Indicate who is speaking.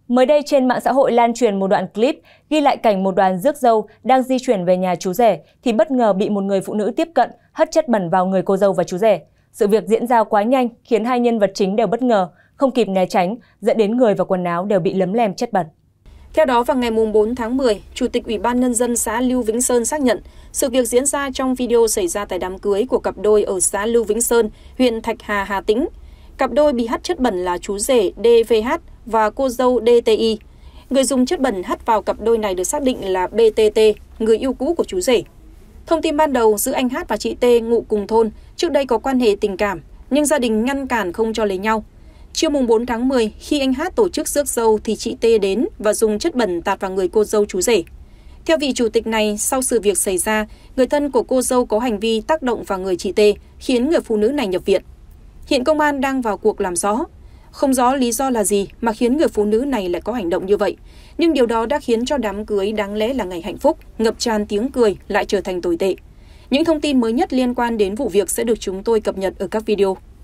Speaker 1: Mới đây trên mạng xã hội lan truyền một đoạn clip ghi lại cảnh một đoàn rước dâu đang di chuyển về nhà chú rể thì bất ngờ bị một người phụ nữ tiếp cận hất chất bẩn vào người cô dâu và chú rể. Sự việc diễn ra quá nhanh khiến hai nhân vật chính đều bất ngờ, không kịp né tránh, dẫn đến người và quần áo đều bị lấm lem chất bẩn.
Speaker 2: Theo đó, vào ngày 4 tháng 10, Chủ tịch Ủy ban Nhân dân xã Lưu Vĩnh Sơn xác nhận sự việc diễn ra trong video xảy ra tại đám cưới của cặp đôi ở xã Lưu Vĩnh Sơn, huyện Thạch Hà, Hà Tĩnh. Cặp đôi bị hắt chất bẩn là chú rể DVH và cô dâu DTI. Người dùng chất bẩn hắt vào cặp đôi này được xác định là BTT, người yêu cũ của chú rể. Thông tin ban đầu, giữa anh H và chị T ngụ cùng thôn, trước đây có quan hệ tình cảm, nhưng gia đình ngăn cản không cho lấy nhau. Trưa 4 tháng 10, khi anh H tổ chức rước dâu thì chị T đến và dùng chất bẩn tạt vào người cô dâu chú rể. Theo vị chủ tịch này, sau sự việc xảy ra, người thân của cô dâu có hành vi tác động vào người chị T, khiến người phụ nữ này nhập viện. Hiện công an đang vào cuộc làm rõ. Không rõ lý do là gì mà khiến người phụ nữ này lại có hành động như vậy. Nhưng điều đó đã khiến cho đám cưới đáng lẽ là ngày hạnh phúc, ngập tràn tiếng cười lại trở thành tồi tệ. Những thông tin mới nhất liên quan đến vụ việc sẽ được chúng tôi cập nhật ở các video.